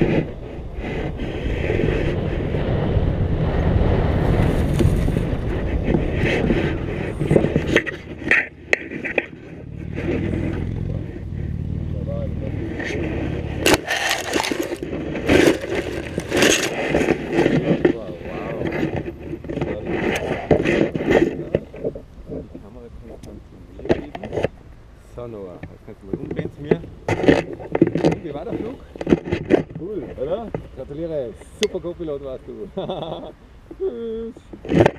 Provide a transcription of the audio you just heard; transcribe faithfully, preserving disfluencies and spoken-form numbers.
So Noah, jetzt kannst du mal umdrehen zu mir. Wie war der Flug? Cool, oder? Gratuliere, super Co-Pilot warst du. Tschüss.